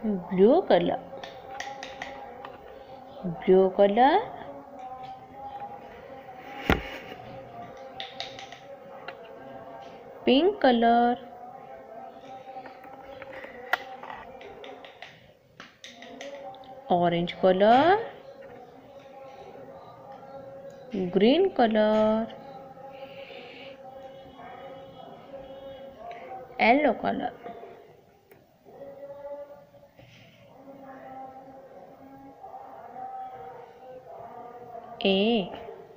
blue color, blue color, pink color, orange color, green color, yellow color. A,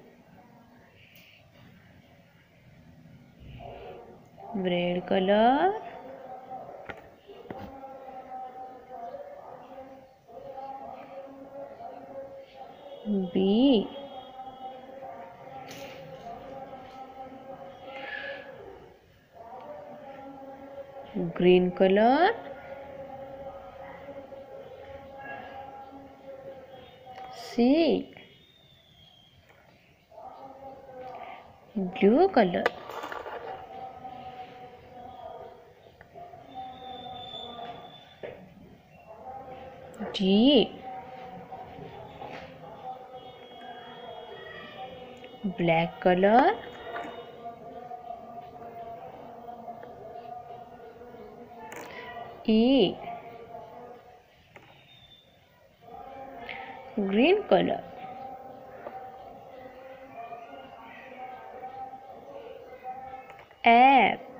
red color, B, green color, C, blue color, D, black color, E, green color, F,